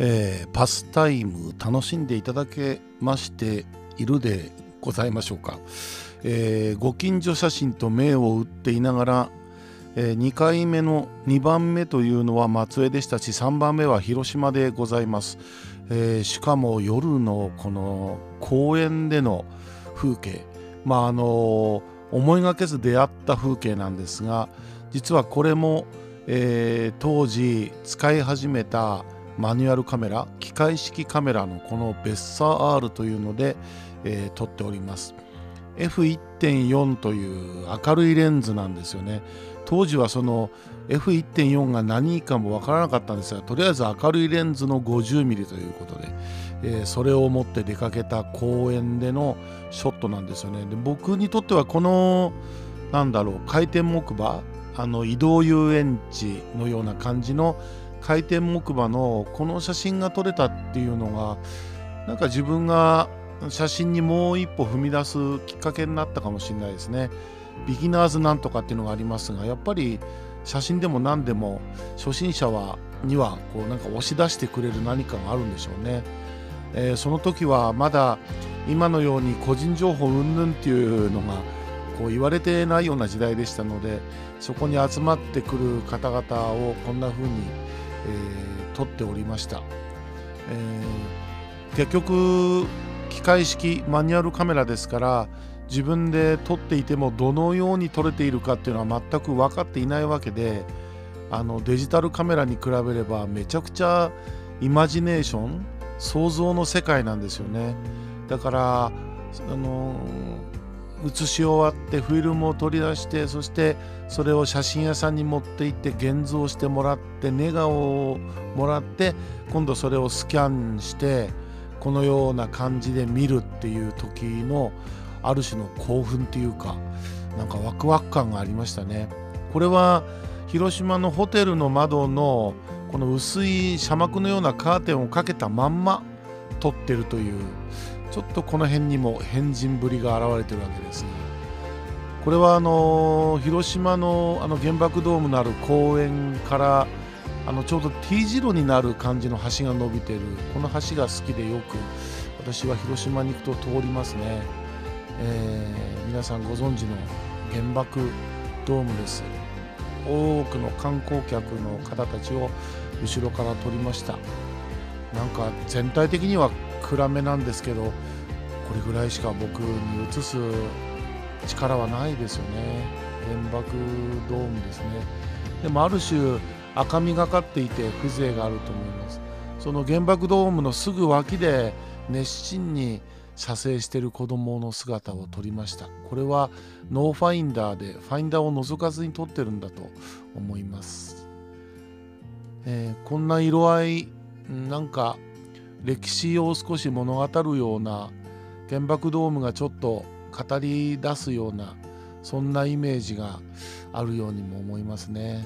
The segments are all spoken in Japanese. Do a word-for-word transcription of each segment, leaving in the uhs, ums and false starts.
えーパスタイム楽しんでいただけましているでございましょうか。えーご近所写真と銘を打っていながら、えーにかいめのにばんめというのは松江でしたし、さんばんめは広島でございます。えーしかも夜のこの公園での風景、まああの思いがけず出会った風景なんですが、実はこれも、えー当時使い始めたマニュアルカメラ、機械式カメラのこのベッサー R というので、えー撮っております。 エフいってんよん という明るいレンズなんですよね。当時はその エフいってんよん が何かもわからなかったんですが、とりあえず明るいレンズの ごじゅうミリ ということで、えーそれを持って出かけた公園でのショットなんですよね。で、僕にとってはこのなんだろう回転木馬、あの移動遊園地のような感じの回転木馬のこの写真が撮れたっていうのが、なんか自分が写真にもう一歩踏み出すきっかけになったかもしれないですね。ビギナーズなんとかっていうのがありますが、やっぱり写真でも何でも初心者はにはこうなんか押し出してくれる何かがあるんでしょうね。えーその時はまだ今のように個人情報云々っていうのがこう言われてないような時代でしたので、そこに集まってくる方々をこんな風に、えー撮っておりました。えー結局機械式マニュアルカメラですから、自分で撮っていてもどのように撮れているかっていうのは全く分かっていないわけで、あのデジタルカメラに比べればめちゃくちゃイマジネーション、想像の世界なんですよね。だからあの写し終わってフィルムを取り出して、そしてそれを写真屋さんに持って行って現像してもらって、ネガをもらって、今度それをスキャンしてこのような感じで見るっていう時のある種の興奮っていうか、なんかワクワク感がありましたね。これは広島のホテルの窓のこの薄い紗幕のようなカーテンをかけたまんま撮ってるという、ちょっとこの辺にも変人ぶりが現れてるわけですが、これはあの広島のあの原爆ドームのある公園からあのちょうど T 字路になる感じの橋が伸びてる、この橋が好きでよく私は広島に行くと通りますね。えー皆さんご存知の原爆ドームです。多くの観光客の方たちを後ろから撮りました。なんか全体的には暗めなんですけど、これぐらいしか僕に映す力はないですよね。原爆ドームですね。でもある種赤みがかっていて風情があると思います。その原爆ドームのすぐ脇で熱心に撮影している子供の姿を撮りました。これはノーファインダーでファインダーを覗かずに撮ってるんだと思います。えーこんな色合い、なんか歴史を少し物語るような、原爆ドームがちょっと語り出すような、そんなイメージがあるようにも思いますね。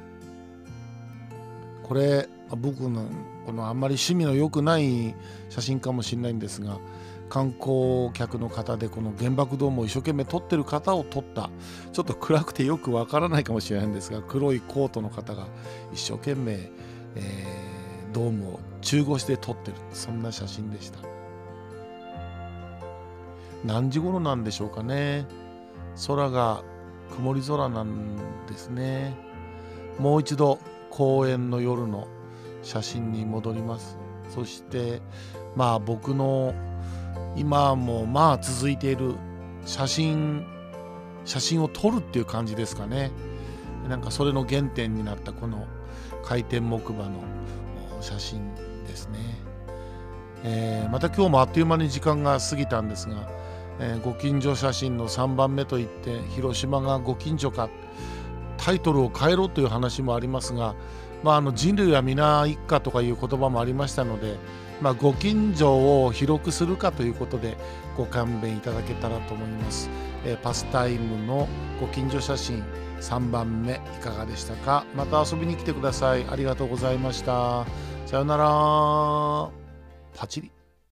これ僕のこのあんまり趣味の良くない写真かもしれないんですが、観光客の方でこの原爆ドームを一生懸命撮ってる方を撮った、ちょっと暗くてよくわからないかもしれないんですが、黒いコートの方が一生懸命、えードームを中腰で撮ってる、そんな写真でした。何時頃なんでしょうかね。空が曇り空なんですね。もう一度公園の夜の写真に戻ります。そしてまあ僕の今もまあ続いている写真写真を撮るっていう感じですかね。なんかそれの原点になったこの回転木馬の写真ですね。えーまた今日もあっという間に時間が過ぎたんですが、えーご近所写真のさんばんめといって広島がご近所か、タイトルを変えろという話もありますが、まあ、あの人類は皆一家とかいう言葉もありましたので、まあ、ご近所を広くするかということでご勘弁いただけたらと思います。えーパスタイムのご近所写真さんばんめいかがでしたか。また遊びに来てください。ありがとうございました。さよなら。パチリ。